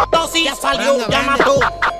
Dosis ya salió, llama tú.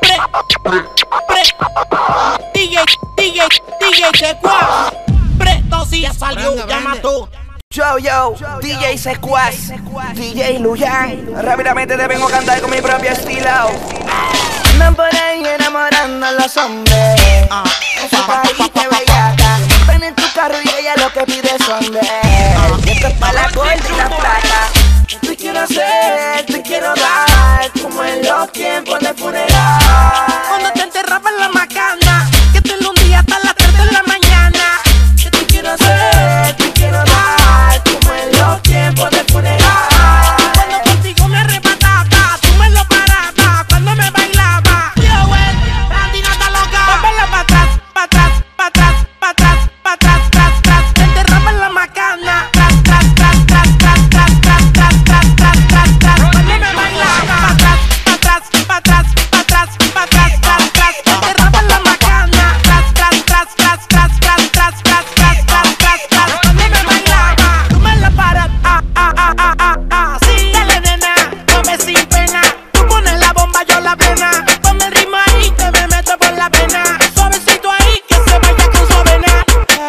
DJ Sequaz. Dosis ya salió, llama tú. Yo, DJ Sequaz, DJ Luyan. Rápidamente te vengo a cantar con mi propio estilo. Andan por ahí enamorando a los hombres. Esa carita bellaca. Ven en tu carro y ella lo que pide son de. Esto es pa' la corte y la plata. Te quiero hacer, te quiero dar, como en los tiempos de funeral. Cuando te enterraban la macana, que te lo un día hasta las 3 de la mañana. Te quiero hacer, te quiero dar, como en los tiempos de funeral. Cuando contigo me arrebataba, tú me lo parabas. Cuando me bailaba, yo, la tina está loca. Póngala pa' atrás, pa' atrás, pa' atrás, pa' atrás, pa' atrás, tras, tras. Te enterraban la macana, tras, tras, tras, tras, tras, tras, tras, tras, tras, tras, tras, tras. Cuando me bailaba, pa' atrás, pa' atrás, pa' atrás, pa' atrás, pa' atrás, tras, tras. Te enterraban la macana, tras, tras, tras, tras, tras, tras, tras, tras, tras, tras, tras, tras. Cuando me bailaba, tú me la paras, sí. Dale, nena, come sin pena. Tú pones la bomba, yo la plena. Ponme el ritmo ahí, que me meto por la pena. Suavecito ahí, que se vaya con su avena.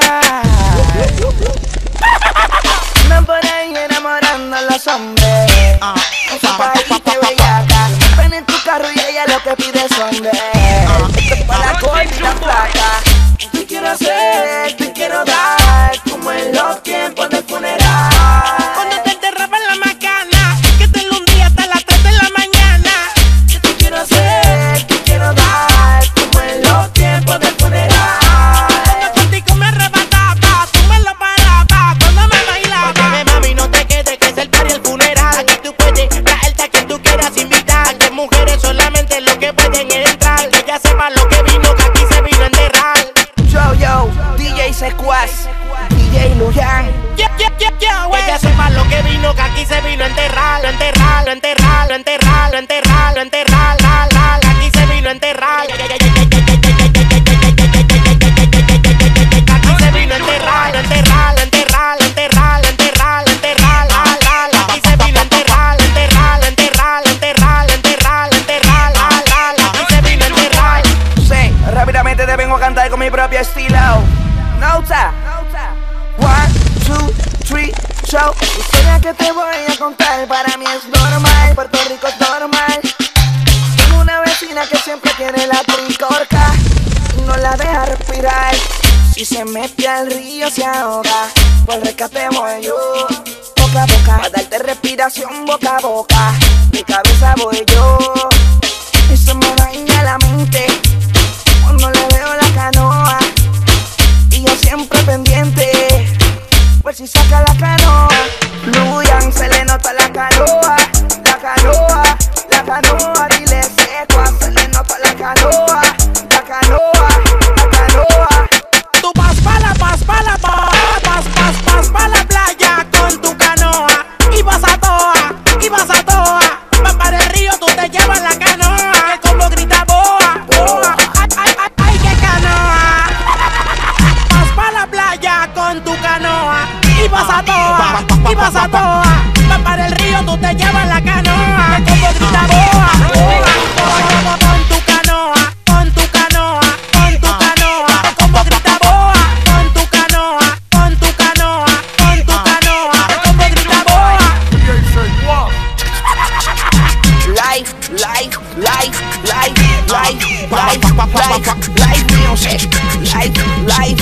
Andan por ahí enamorando a los hombres. Esa carita bellaca. Ven en tu carro y ella lo que pide son de. Esto es pa' la corte y la plata. Te quiero hacer, te quiero dar, como en los tiempos de funeral. Cuando te enterraban la macana, que te lo un día hasta las 3 de la mañana. Te quiero hacer, te quiero dar, como en los tiempos de funeral. Cuando contigo me arrebataba, tú me lo parabas. Cuando me bailaba, óyeme, mami, no te quedes, que es el party el funeral. Aquí tú puedes traerte a quien tú quieras invitar. Aquí mujeres solamente lo que pueden entrar. Que ya sepa lo que vino, que aquí se vino a enterrar. Yo, DJ Sequaz, DJ Luyan. Que ya sepa lo que vino, que aquí se vino a enterrar. Lo enterrar, lo enterrar, lo enterrar, lo enterrar, lo enterrar, aquí se vino a enterrar. Aquí se vino a enterrar, lo enterrar, lo enterrar, lo enterrar, lo enterrar, lo enterrar, aquí se vino a enterrar, lo enterrar, lo enterrar, lo enterrar, lo enterrar, lo enterrar, aquí se vino a enterrar. Sí, rápidamente te vengo a cantar con mi propio estilo. Nota. 1, 2, 3, show. La historia que te voy a contar para mí es normal. Puerto Rico es normal. Tengo una vecina que siempre tiene la tricorca y no la deja respirar. Si se mete al río se ahoga. Por rescate voy yo, boca a boca, a darte respiración boca a boca. De cabeza voy yo y se me daña la mente cuando le veo la canoa. Y yo siempre pendiente, pues si saca la canoa. Luyan, se le nota la canoa, la canoa, la canoa. Dile Sequaz, se le nota la canoa, la canoa, la canoa. Tú vas pa' la playa con tu canoa. Y vas a toa, vas para el río, tú te llevas la canoa. Que como grita boa, boa, ay, qué canoa. Vas pa' la playa con tu canoa. Y vas a toa, vas para el río, tú te llevas la canoa. Que como grita boa, boa, con tu canoa, con tu canoa, con tu canoa. Que como grita boa, con tu canoa, con tu canoa, con tu canoa. Que como grita boa. Life music. Life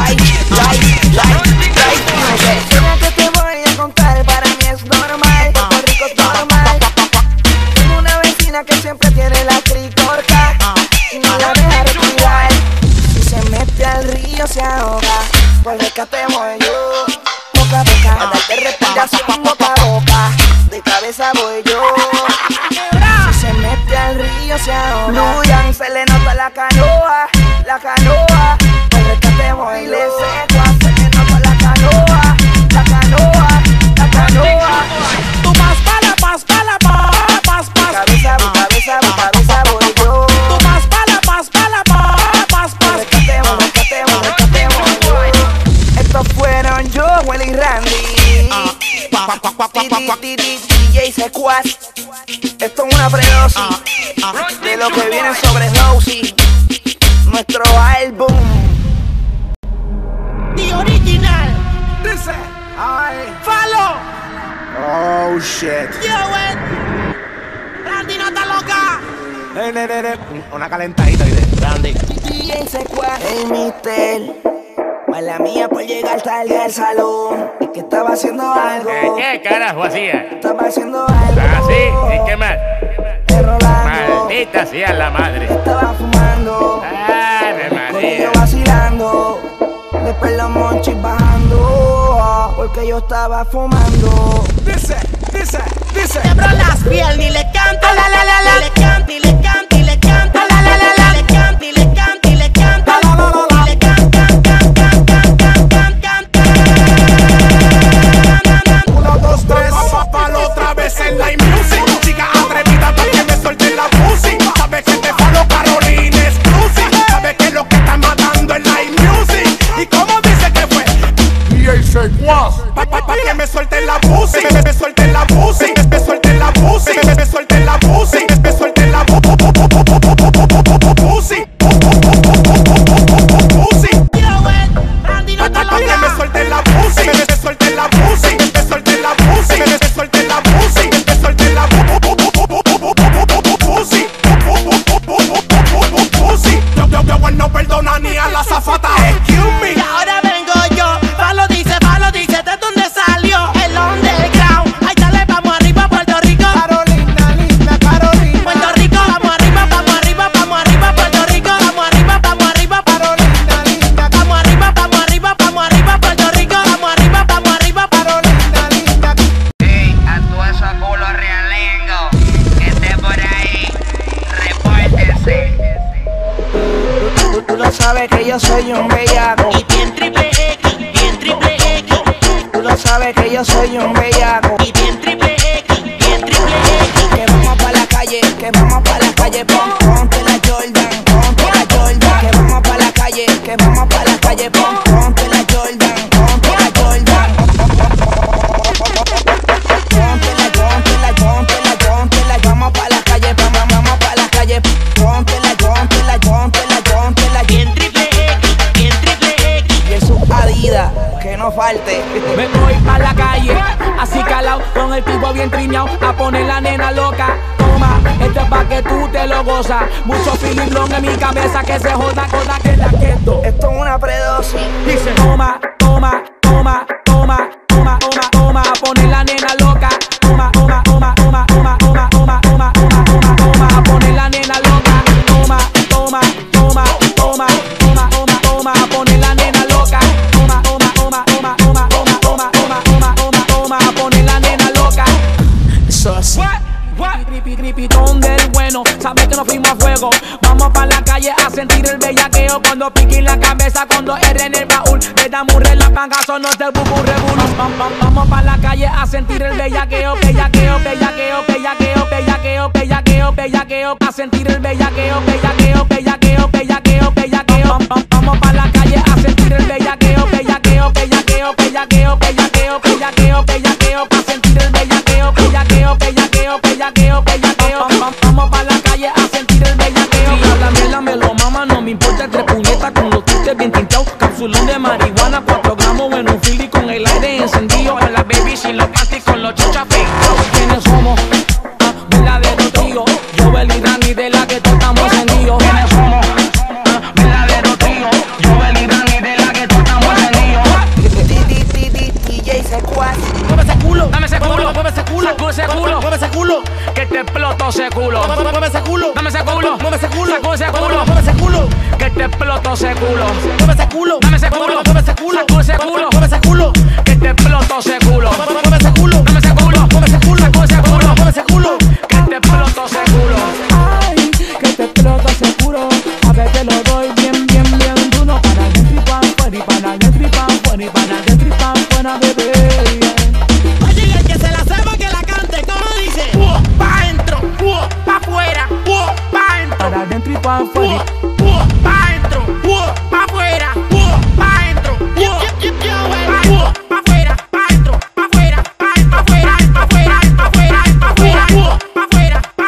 music. Lo que te voy a contar para mí es normal. Puerto Rico es normal. Tengo una vecina que siempre tiene la tricorca y no la deja respirar. Si se mete al río se ahoga. Por rescate voy yo, boca a boca, a darte respiración boca a boca. De cabeza voy yo. Si se mete al río se ahoga. Luyan, se le nota la canoa, la canoa. Por rescate voy yo. Sequaz, se le nota la canoa, la canoa, la canoa. Tú vas pa' la Cabeza voy yo. Tú vas pa' la Rescatemos yo. Estos fueron Joel y Randy. DJ Sequaz. Esto es una predosis de lo que viene sobre Rosie, nuestro álbum. The original. Dice, ay, Follow. oh shit. Yo, Randy no está loca. Una calentadita de Randy. DJ Secuaz. Hey, mister, mala mía por llegar tarde al salón. Es que estaba haciendo algo. ¿Qué carajo hacía? Estaba haciendo algo. ¿Ah, sí? ¿Y qué más? Rolando. Maldita sea la madre. Estaba fumando. ¡Ave Con María! ellos vacilando. Después los monchis bajando. Porque yo estaba fumando. Dice. Quebró las piernas y le canta la la la la. Le canta y le canta y le canta la la la la. Le canta y le canta y le canta la la la la. Le canta. 1, 2, 3, palo otra vez en la music. Chica atrevida para que me suelte la pussy. Sabes que te falo Carolina exclusive. Sabes que lo que está matando es la music. Y como dice que fue DJ Secuaz. Pa' que me suelte la pussy. Me suelte la pussy. Me suelte la pussy. Me suelte la pussy. Me suelte la pussy. Randy no está Pa' que me loca. suelte la pussy. Me suelte la pussy. Me suelte la pussy. Me suelte la pussy. Me suelte la pussy. Yo no perdona ni a la azafata. Excuse me. Y ahora vengo yo. Falo dice, ¿de dónde salió? El underground. Ay, dale, vamos arriba, Puerto Rico. Carolina, linda Carolina. Puerto Rico, vamos arriba, Puerto Rico. Vamos arriba, Carolina, linda Vamos arriba, Puerto Rico. Vamos arriba, Carolina, linda. Ey, a todo eso culo realengo que esté por ahí, repórtense. Tú lo sabes que yo soy un bellaco. Y bien triple X, bien triple X. Tú lo sabes que yo soy un bellaco. Y bien triple X, bien triple X. Que vamos pa' la calle, ponte la Jordan, ponte la Jordan. Que vamos pa' la calle, ponte la Jordan, ponte la Jordan. Vamos pa' la calle, ponte la Bien triple X, bien triple X. y eso Adidas, que no falte. Me voy pa' la calle, así calao, con el tipo bien triñao, a poner la nena loca. Toma, esto es pa' que tú te lo gozas. Mucho filiblón en mi cabeza, que se joda, que la quieto. Esto es una predosis. Dice, toma, a poner la nena loca. Toma, a poner la nena loca. Toma, a poner la nena loca. A poner la nena loca. Eso es. Tripitón del bueno, sabes que nos fuimos a fuego. Vamos pa' la calle a sentir el bellaqueo. Cuando pique la cabeza, cuando erre en el baúl. Le damos un relampazo, no te busco revolú. Vamos pa' la calle a sentir el bellaqueo. A sentir el bellaqueo. Vamos pa' la calle a sentir el bellaqueo. A sentir el bellaqueo. Vamos pa' la calle a sentir el bellaqueo. Si habla mierda me lo mama, no me importa. 3 puñetas con los tistes bien tinteados. Capsulón de marihuana, 4 gramos en un fili con el aire encendido. En la baby sin los panties con los chuchas afeitados. ¿Quiénes somos? Verdadero trío. Yo, Bel y Dani, de la que todos estamos encendidos. ¿Quiénes somos? Verdadero trío. Yo, Bel y Dani, de la que todos estamos encendidos. DJ Secuaz. Mueve ese culo, dame ese culo, mueve ese culo, mueve ese culo, que te exploto ese culo, mueve ese culo, dame ese culo, mueve ese culo, mueve ese culo, que te exploto ese culo, mueve ese culo, dame ese culo, mueve ese culo, mueve ese culo, que te exploto ese culo, mueve ese culo, dame ese culo, mueve ese culo, mueve ese culo, que te exploto ese culo. Ay, que te exploto ese culo, a ver te lo doy bien duro, para adentro y pa' afuera, y para adentro y pa' afuera, y para adentro y pa' afuera, bebé. Oye, y el que se la sepa que la cante, ¿cómo dice? Pa' adentro, pa' afuera, pa' adentro, Para adentro y pa' afuera. pa' adentro, pa' afuera, pa' adentro, pa' afuera, pa' adentro, pa' afuera, pa' afuera, pa' afuera, pa' afuera, pa' afuera, pa' afuera, pa'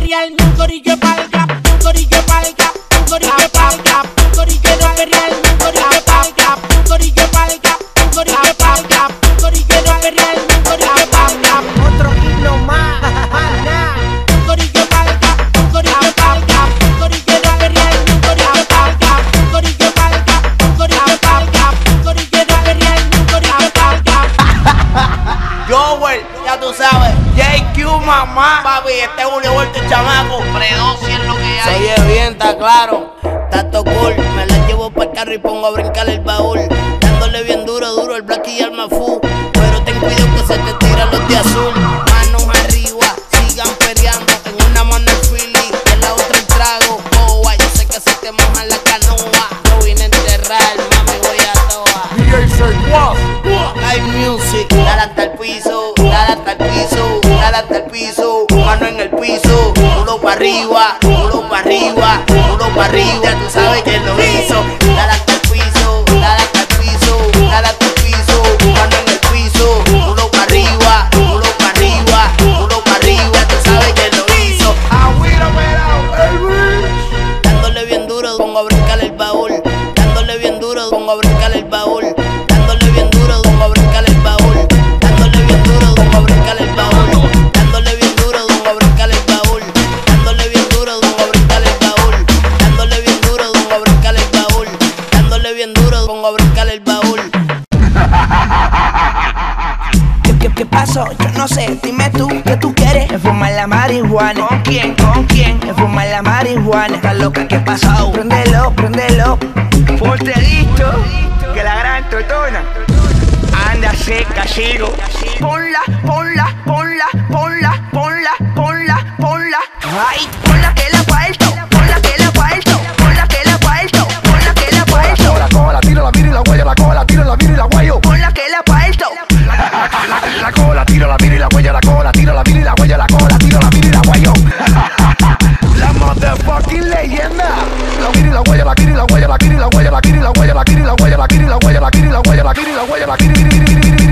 perrear, un corillo palga, un corillo palga, un corillo palga, un corillo de perrear, un corillo palga, un corillo palga, un corillo palga, un corillo de perrear, un corillo palga. Otro himno más. Un corillo palga, un corillo palga, un corillo de perrear, un corillo palga, un corillo palga, un corillo palga, un corillo de perrear, un corillo palga. Joel, ya tú sabes. JQ, mamá. Papi, este es Julio Vuelto, el chamaco. Predocia es lo que Se hay. oye bien, está claro. Tato cool, me la llevo pa'l carro y pongo a brincar el baúl. Dándole bien duro, duro el black y al mafú. Pero ten cuidado que se te tiran los de azul. Manos arriba, sigan peleando. En una mano el Philly, en la otra el trago. Oh, yo sé que se te moja la canoa. Yo vine a enterrar, mami, voy a toa. Live music, dale hasta el piso, dale hasta el piso, dale hasta el piso. Mano en el piso, culo para arriba, culo para arriba, culo para arriba. Ya tú sabes que lo hizo. Dale hasta el piso, dale hasta el piso, dale hasta el piso. Mano en el piso, culo para arriba, culo para arriba, culo para arriba. Ya tú sabes que lo hizo. Dándole bien duro, pongo a brincar el baúl. Dándole bien duro, pongo a brincar el baúl. Dándole bien duro, pongo a brincar el baúl. Dándole bien duro, pongo a brincar el baúl. Dándole bien duro, pongo a brincar el baúl. Dándole bien duro, pongo a brincar el baúl. Dándole bien duro, pongo a brincar el baúl. Dándole bien duro, pongo a brincar el baúl. ¿Qué pasó? Yo no sé, dime tú, ¿qué tú quieres? Fumar la marihuana. ¿Con quién? ¿Con quién? Fumar la marihuana. ¿Estás loca? ¿Qué pasó? Préndelo, préndelo. Ponte listo, que la gran totona anda seca, sigo. Ponla, ponla, ponla, ponla, ponla, ponla, ponla. Ay, ponla que la parto, ponla que la parto, ponla que la parto, ponla que la parto. La cola, tira la mira y la huella, la cola, tira la mira y la huello. Ponla que la parto. La cola, tira la mira y la huella, la cola, tira la mira y la huella, la cola, tira la mira y la huello. La motherfucking leyenda. La mira y la huella, la mira y la huella, la mira y la huella, la mira y la huella, la mira y la huella, la mira y la huella, la mira y la huella, la mira y la huella, la mira y la huella,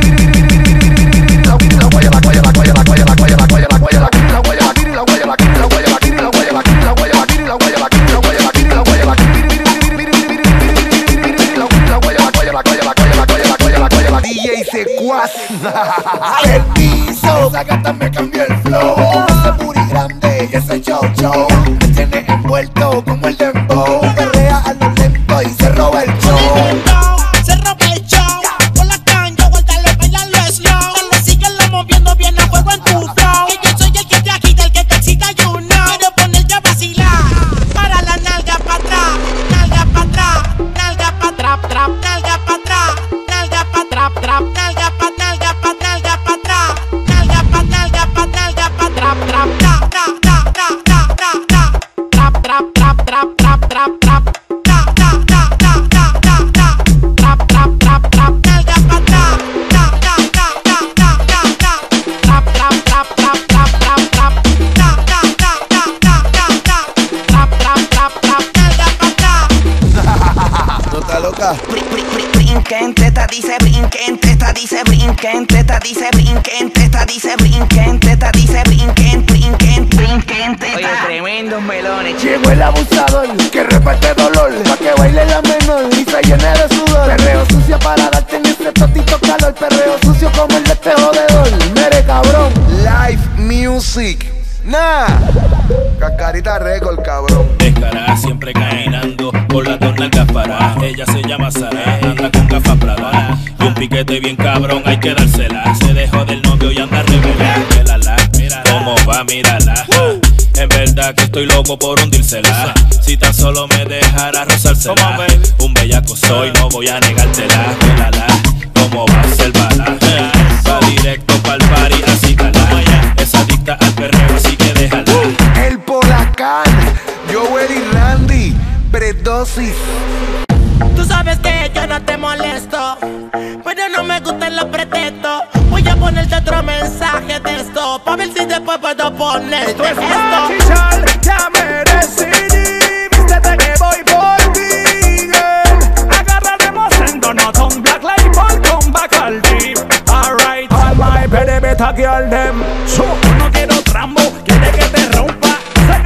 DJ Secuaz. Permiso, esa gata me cambió el flow. Ese booty grande y ese chow chow me tiene envuelto como el dembow. Perrea a lo lento y se roba el show. Se rompe el show. Con la caña, guárdalo, bailalo slow. Dale, síguelo moviendo bien a fuego en tu flow. Que yo soy el que te agita, el que te excita, you know. Quiero ponerte a vacilar. Para la nalga pa' atrás, nalga pa' atrás, nalga pa' trap, trap, nalga pa' atrás, nalga pa' trap, trap, nalga pa' nalga pa' nalga pa' atrás, nalga pa' nalga pa' nalga pa' trap, trap, trap, trap, trap, trap, trap, trap, trap, trap, trap, trap, trap, trap. Brinquen, teta dice brinquen, teta dice brinquen, teta dice brinquen, teta dice brinquen, teta dice brinquen, brinquen, brinquen, teta. Oye, tremendos melones. Llegó el abusador que reparte dolor, pa' que baile la menor y se llene de sudor. Perreo sucio para darte en ese totito calor. Perreo sucio como el de este jodedor. Mere cabrón. Live music. Nah. Cascarita Record, cabrón. Descarada, siempre caminando por la nalgas paradas. Ella se llama Sara, anda con gafas Prada y un piquete bien cabrón, hay que dársela. Se dejó del novio y anda rebelde. Mírala, cómo va, mírala. En verdad que estoy loco por hundírsela. Si tan solo me dejara rozársela. Un bellaco soy, no voy a negártela. Mírala, cómo va, obsérvala. Va directo pa'l party, así cala. Es adicta al perreo, así que déjala. El Polacán, Joel y Randy, predosis. Tú sabes que yo no te molesto, pero no me gustan los pretextos. Voy a ponerte otro mensaje de esto, pa' ver si después puedo ponerte esto. Ya me decidí, vístete que voy por ti, girl. Agarraremos en Donotón, Black Label con Bacardi. Alright, all my baby better girl them. So, no quiero trambo, quiere que te rompa.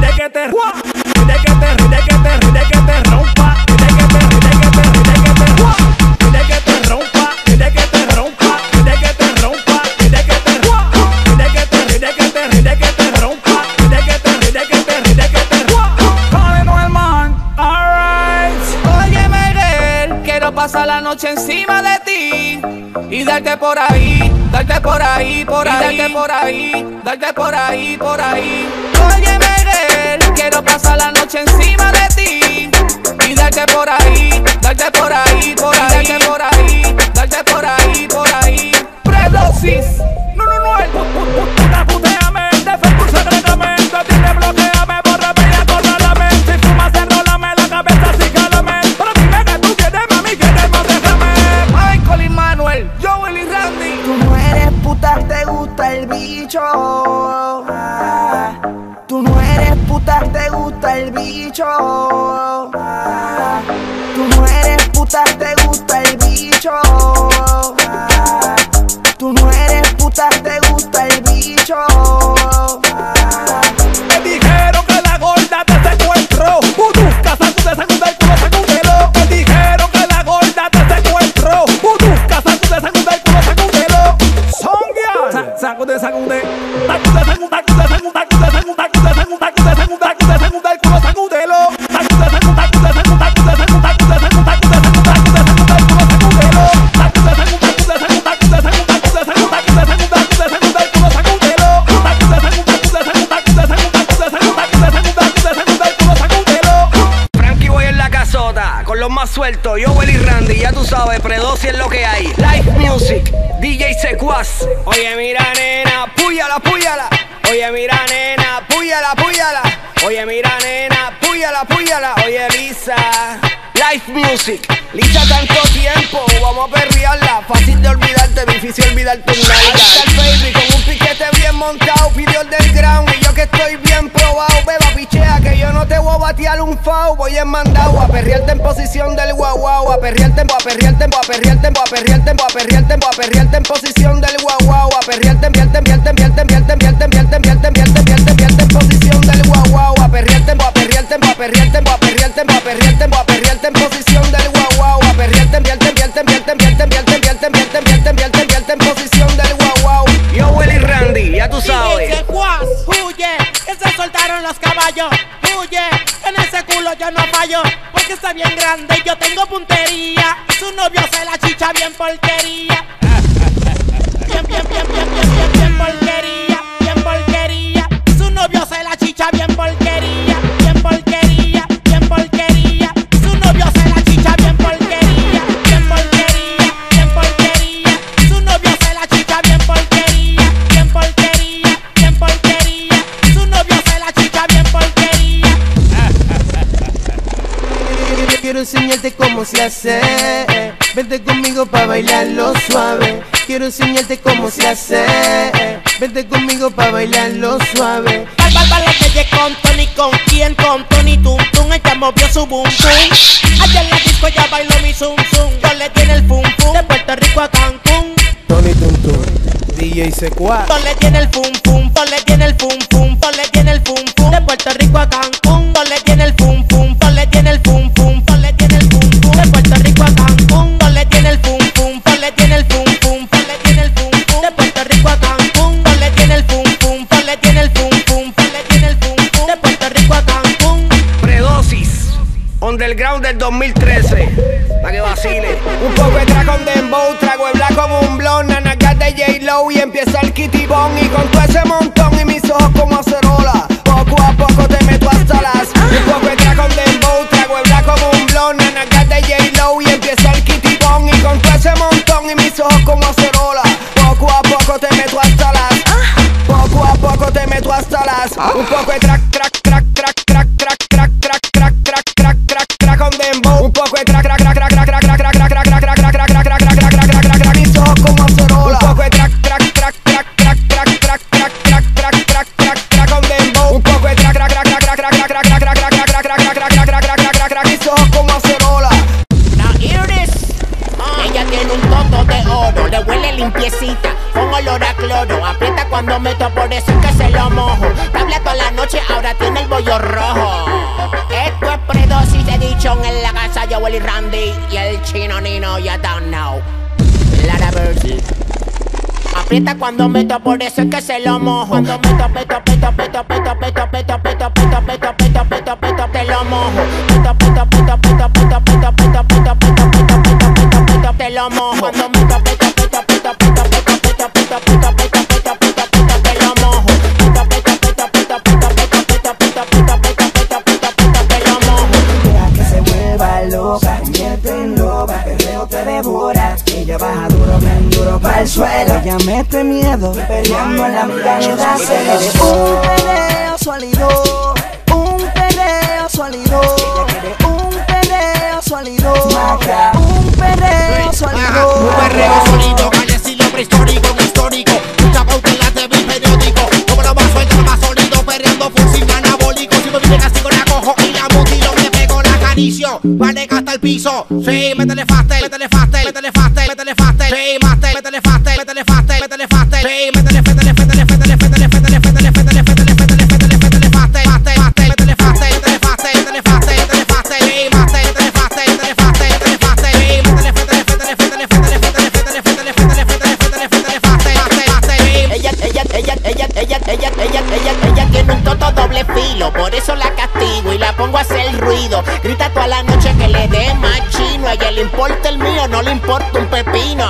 Pasar la noche encima de ti y darte por ahí, darte por ahí, por ahí, darte por ahí, darte por ahí, por ahí. Óyeme, girl, quiero pasar la noche encima de ti y darte por ahí, darte por ahí, por ahí, darte por ahí, darte por ahí, por ahí. Predosis. No, puteame, defecto secretamente, dime bloqueame, bórrame y acorda la mente. Si fumas, enrólame la cabeza, sígalame. Pero dime que tú quieres, mami, quieres más, déjame. Michael y Manuel, Joel y Randy. Tú no eres puta, te gusta el bicho. Tú no eres puta, te gusta el bicho. Tú no eres puta, te gusta el bicho. Tú no eres puta, te gusta el bicho. Me dijeron que la gorda te secuestró. Busca, sacude, sacude el culo, sacúdelo. Me dijeron que la gorda te secuestró. Busca, sacude, sacude el culo, sacúdelo. Songia, sacude, sacude. Sacude, sacude, sacude, sacude, sacude, sacude, sacude, sacude, sacude, sacude el culo, sacúdelo. Sacude, sacude, sacude, sacude, sacude, sacude, sacude, sacude, sacude, sacude el culo, sacúdelo. Sacude, sacude, sacude, sacude, con los más sueltos, Joel y Randy, ya tú sabes, Predosis es lo que hay. Live Music, DJ Secuaz. Oye, mira, nena, púyala, púyala. Oye, mira, nena, púyala, púyala. Oye, mira, nena, púyala, púyala. Oye, Lisa. Live Music, Lisa, tanto tiempo, vamos a perrearla. Fácil de olvidarte, difícil olvidarte un nalga. Ahí está el baby con un piquete bien montado, pidió el del ground y yo que estoy bien probado. Beba, pichea que yo no te voy a batear un foul. Voy en mandado a perrearte en posición del guau guau. A perrearte, a perrearte, a perrearte, a perrearte, a perrearte, a perrearte en posición del guau guau. A perrearte, enviarte, enviarte, enviarte, enviarte, enviarte, enviarte, enviarte, enviarte, enviarte, enviarte en posición del guau guau. A perrearte, a perrearte, a perrearte, a perrearte, a perrearte, a perrearte en posición del guau guau. A perrearte, enviarte, enviarte, enviarte, enviarte, enviarte, enviarte, enviarte, enviarte, enviarte, enviarte en posición del guau guau. Joel y Randy, ya tú sabes. DJ Secuaz, huye, que se soltaron los caballos. Huye, en ese culo yo no fallo, porque está bien grande y yo tengo puntería. Y su novio se la chicha bien porquería. Bien, bien, bien, bien, bien, bien, bien porquería. Bien porquería. Y su novio se la chicha bien porquería. Bien porquería, bien porquería. Y su novio se la chicha bien porquería. Bien porquería, bien porquería. Y su novio se la chicha bien porquería. Bien porquería, bien porquería. Y su novio se la chicha bien porquería. Quiero enseñarte cómo se hace. Vente conmigo pa' bailarlo suave. Quiero enseñarte cómo se hace. Vente conmigo pa' bailarlo suave. Bárbara que llegué con Tony, ¿con quién? Con Tony Tum Tum, ella movió su boom boom. Ayer en la disco ella bailó mi zum zum. Yo le tiene el fum fum, de Puerto Rico a Cancún. Tony Tum Tum, DJ Secuaz. Yo le tiene el fum fum, yo le tiene el fum fum, yo le tiene el fum fum, de Puerto Rico a Cancún. Yo le tiene el fum fum, yo le tiene el fum fum, yo le tiene el fum fum, de Puerto Rico a Cancún. Yo le tiene el fum fum, yo le tiene el fum fum, yo le tiene el fum fum, de Puerto Rico a Cancún. Yo le tiene el fum fum, yo le tiene el fum fum, yo le tiene el fum fum, de Puerto Rico a Cancún. Predosis, Underground del 2013, pa' que vacile. Un poco de track con dembow, trago el black como un blon, nanagas de J-Lo y empieza el kitty bong. Y con todo ese montón y mis ojos como acerola, poco a poco te meto hasta las. Un poco de track con dembow, trago el black como un blon, nanagas de J-Lo y empieza el kitty bong. Y con todo ese montón y mis ojos como acerola, poco a poco te meto hasta las. Poco a poco te meto hasta las. Un poco de track, track, track, track, track, track, track, track, track, track, track, track, track con dembow. Un poco de track, track, track, track, track, track, track, track, track, track, track, track, track, track, track, track, track, track, track, mis ojos como acerola. Un poco de track, track, track, track, track, track, track, track, track, track, track, track, track, track con dembow. Willy Randy y el chino Nino, you don't know. Lara Bird. Aprieta cuando meto, por eso es que se lo mojo. Cuando meto, te lo mojo. Te lo mojo. Cuando meto, te lo mojo. Deja que se vuelva loca, convierte en loba, perreo te devora. Ella baja duro, bien duro pa'l suelo. Ella mete miedo, peleando en la mitad de la cena. Un perreo sólido, un perreo sólido. Ella quiere un perreo sólido, un perreo sólido. Un perreo sólido, calle estilo prehistórico, histórico. Mucha pauta en la TV y periódico. Como lo más suelto, lo más sólido, perreando full sin anabólico. Si me viene castigo la cojo y la mutilo, me pego, la acaricio. Vale hasta el piso, sí, métele faster, métele faster, métele faster, métele faster, sí, master, métele faster, métele faster, métele faster, sí, métele, métele, métele, métele, métele, métele, métele, métele, métele, métele, métele faster, faster, faster, métele faster, métele faster, métele faster, métele faster, sí, master, métele faster, métele faster, métele faster, sí, métele, métele, métele, métele, métele, métele, métele, métele, métele, métele, métele, faster, faster, faster, sí. Ella tiene un toto doble filo, por eso la castigo y la pongo a hacer ruido. Grita toda la noche que le dé más chino. A ella le importa el mío, no le importa un pepino.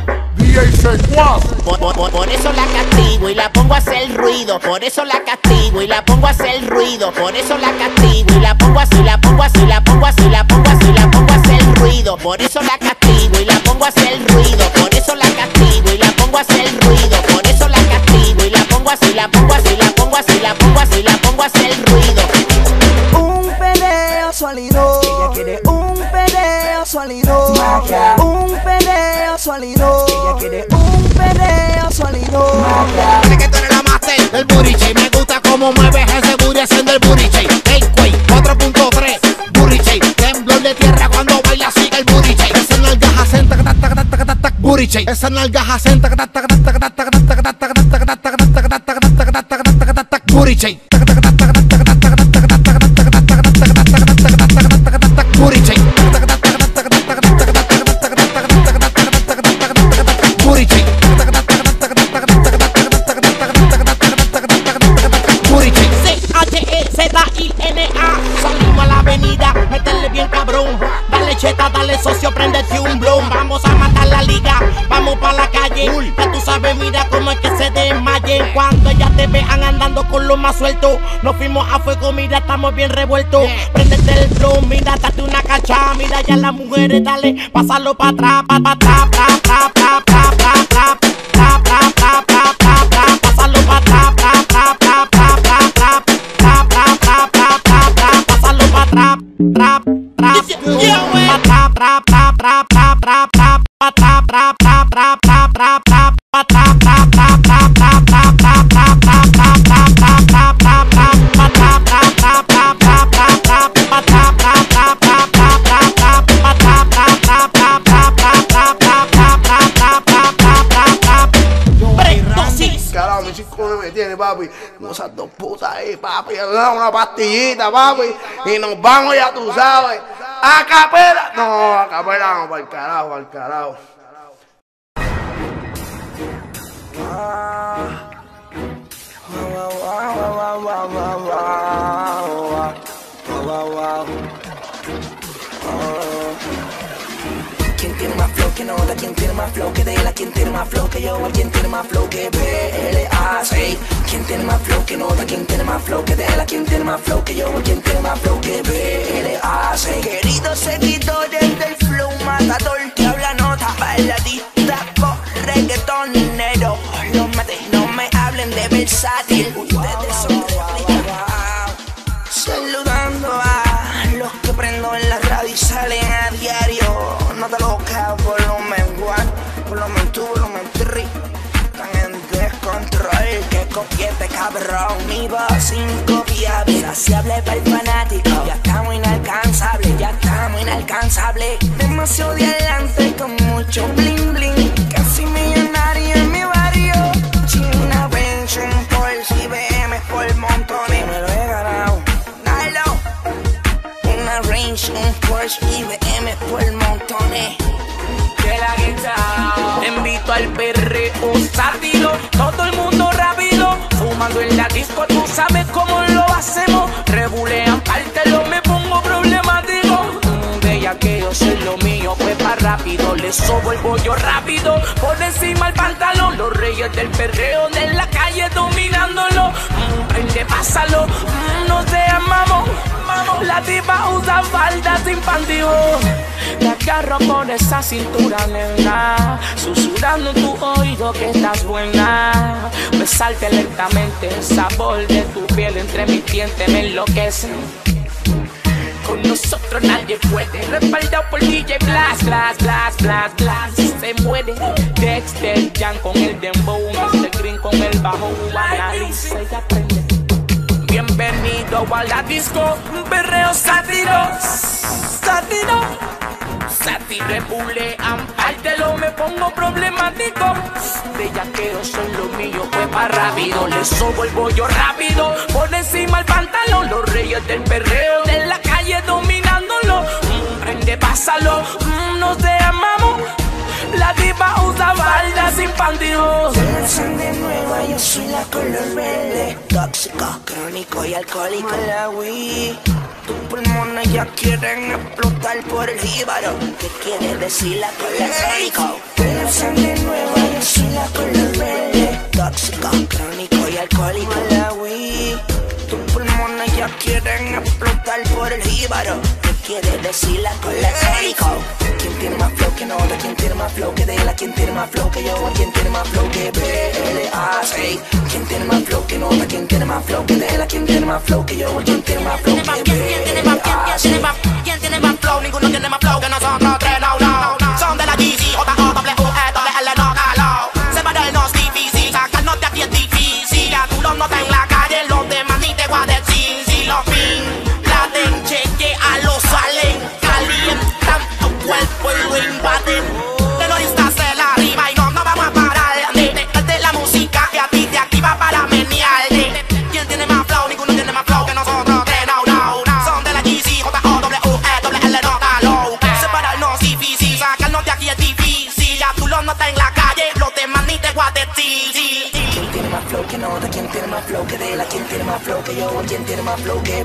Por eso la castigo y la pongo a hacer ruido. Por eso la castigo y la pongo a hacer ruido. Por eso la castigo y la pongo así, la pongo así, la pongo así, la pongo así, la pongo a hacer ruido. Por eso la castigo y la pongo a hacer ruido. Por eso la castigo y la pongo a hacer ruido. Por eso la castigo y la pongo así, la pongo así, la pongo así, la pongo así, la pongo a hacer ruido. Un perreo sólido. Ella quiere un perreo sólido. Un perreo sólido. Ella quiere un perreo sólido. Dale que tú eres la master del booty shake. Me gusta cómo mueves ese booty haciendo el booty shake. Earthquake 4.3 booty shake. Temblor de tierra cuando baila sigue el booty shake. Esa nalga asenta booty shake. Esa nalga asenta booty shake. Booty shake. Booty shake. C-H-E-Z-I-N-A. Salimos a la avenida, meterle bien cabrón. Dale cheta, dale socio, prendete un blon. Vamos a matar la liga, vamos pa' la calle. Ya tú sabes, mira cómo es que se desmayen. Cuando ya te vean andando con lo más suelto. Nos fuimos a fuego, mira, estamos bien revueltos. Prendete el blon, mira, date una cacha. Mira ya las mujeres, dale, pásalo pa' atrás, pa' atrás, pásalo pa' atrás, pásalo pa' atrás, Carajo, mi chico me tiene, papi. Con esas dos putas ahí, papi. Una pastillita, papi. Y nos vamos, ya tú sabes. A capela. No, a capela no, para el carajo, para el carajo. ¿Quién tiene más flow que Nota? ¿Quién tiene más flow que Dela? ¿Quién tiene más flow que yo? ¿Quién tiene más flow que BLAC? ¿Quién tiene más flow que Nota? ¿Quién tiene más flow que Dela? ¿Quién tiene más flow que yo? ¿Quién tiene más flow que BLAC? Queridos seguidores del flow matador, que habla Nota, bailadita con reggaetonero. Los maté, no me hablen de versátil. Ustedes son saludando a los que prendo en la radio y salen a diario. No te loca, volumen 1, volumen 2, volumen 3. Están en descontrol, que copiete cabrón. Mi voz incopiable, insaciable para el fanático. Ya estamos inalcanzable, ya estamos inalcanzable. Demasiado de adelante con mucho bling bling. Casi millonario en mi barrio. China Pension por CBM por montones. Me lo he ganado. Una Range Range, un Porsche y BM por montones. De la guitarra. Te invito al perreo sátiro, todo el mundo rápido, fumando en la disco, tú sabes cómo lo hacemos. Rebulean, pártelo, me pongo problemático. De ya que yo soy lo mío, pues pa' rápido, le sobo el bollo rápido, por encima el pantalón. Los reyes del perreo de la calle dominándolo. Prende, pásalo, nos amamos. La tipa usa falda sin pantyhose. Te agarro por esa cintura, nena, susurrando en tu oído que estás buena. Besarte lentamente, el sabor de tu piel entre mis dientes me enloquece. Con nosotros nadie puede, respaldado por DJ Blast, Blast, Blast, Blast, Blast. Se muere Dexter Jan con el dembow, Mr. Green con el bajo, analiza y aprende. Bienvenido a la disco, un perreo sátiro, sátiro. Sátiro, rebulean, pártelo, me pongo problemático. Bellaquero son lo mío, pues pa' rápido, le sobo el bollo rápido, por encima el pantalón. Los reyes del perreo de la calle dominándolo. Prende, pásalo, nos amamos. La diva usa falda sin pantyhose. De nueva, yo soy la color verde, tóxico, crónico y alcohólico. Malawi, tus pulmones ya quieren explotar por el jíbaro. ¿Qué quiere decir la color médico? De nueva, yo soy la color verde, tóxico, crónico y alcohólico. Malawi, tus pulmones ya quieren explotar por el jíbaro. ¿Qué quiere decir la color médico? ¿Quién tiene más flow que Nota? ¿Quién tiene más flow que Dela? ¿Quién tiene más flow que yo? ¿Quién tiene más flow que BLAC? ¿Quién tiene más flow que Nota? ¿Quién tiene más flow que Dela? ¿Quién tiene más flow que yo? ¿Quién tiene más flow que BLAC? ¿Quién tiene más flow? Ninguno tiene más flow que nosotros tres, no, no. Son de la GC, J-O-W-E-L, no, no. Separarnos difícil, sacarnos de aquí es difícil. Ya tú los notas en la calle, los demás ni te voy a decir. Si los fin, la den, cheque a los salen, calientan tu cuerpo y lo invaden. Terroristas de la rima y no vamos a parar. De la música que a ti te activa para menear. ¿Quién tiene más flow? Ninguno tiene más flow que nosotros tres, no, no. Son de la GC, J-O-W-E-L, no. Separarnos difícil, sacarnos de aquí es difícil. Ya tú los notas en la calle, los demás ni te voy a decir. ¿Quién tiene más flow que Nota? ¿Quién tiene más flow que Dela? ¿Quién tiene más flow que yo? ¿Quién tiene más flow que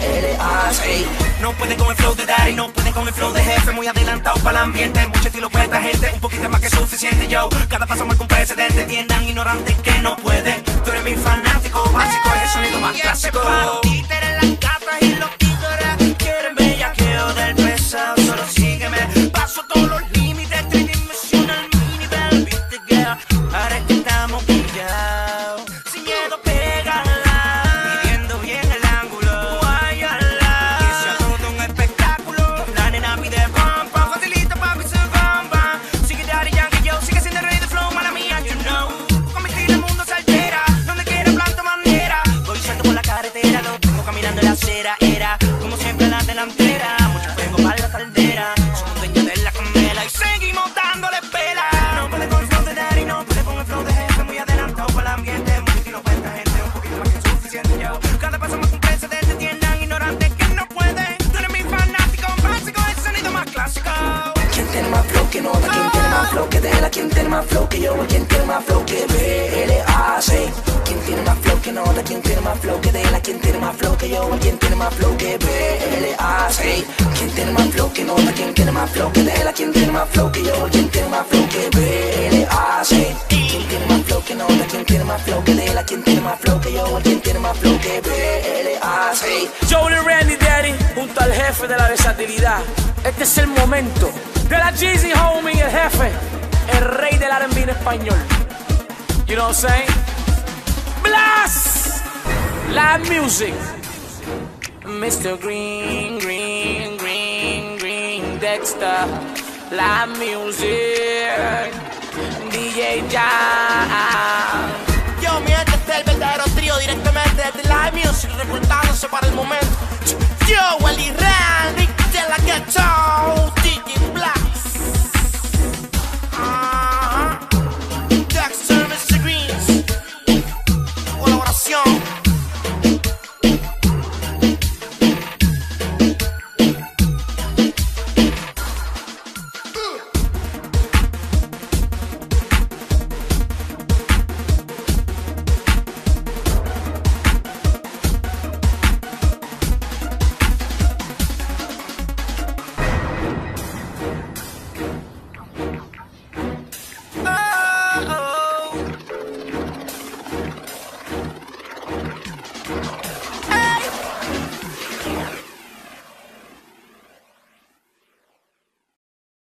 BLAC? No pueden con el flow de Daddy, no pueden con el flow de jefe. Muy adelantado para el ambiente, mucho estilo para esta gente. Un poquito más que suficiente, yo. Cada paso marca un precedente. Tiendan ignorantes que no pueden. Tú eres mi fanático básico, es el sonido más clásico. Los títeres, las gatas y los títeres quieren bellaqueo del pesado. Solo sígueme, paso todos los límites. Tridimensional, mini bell, viste girl. Ahora es que estamos pillados. Sin miedo, pégala. Midiendo bien el ángulo. Guayala. Que sea todo un espectáculo. La nena pide pam pam. Facilita papi su bam bam. Sigue Daddy Yankee, yo sigue siendo el rey del flow, mala mía, you know. Con mi estilo el mundo se altera. Donde quiera planta bandera. Voy salto por la carretera, lo tengo caminando en la acera. Era como siempre la delantera. Mucho fuego para la caldera. Somos dueños de la candela y seguimos dándole pela. No puede con el flow de Daddy, no puede con el flow de jefe. Muy adelantado para el ambiente, mucho estilo para esta gente. Un poquito más que suficiente, yo. Cada paso más un precedente, tiendan ignorantes que no pueden. Tú eres mi fanático básico, el sonido más clásico. ¿Quién tiene más flow que Nota? ¿Quién tiene más flow que Dela? ¿Quién tiene más flow que yo? ¿Quién tiene más flow que BLAC? ¿Quién tiene más flow que Nota? ¿Quién tiene más flow que Dela? ¿Quién tiene más flow que yo? ¿Quién tiene más flow que BLAC? ¿Quién tiene más flow que Nota? ¿Quién tiene más flow que Dela? ¿Quién tiene más flow que yo? ¿Quién tiene más flow que BLAC? ¿Quién tiene más flow que Nota? ¿Quién tiene más flow que Dela? ¿Quién tiene más flow que yo? ¿Quién tiene más flow que BLAC? Joel y Randy Daddy, junto al jefe de la versatilidad. Este es el momento de la Jeezy Homie, el jefe, el rey del R&B en español. You know what I'm saying? Blast! Live music. Mr. Green, Green, Green, Green, Dexter. Live music. DJ Jan. Yo, mi gente, este es el verdadero trío directamente desde Live Music, reportándose para el momento.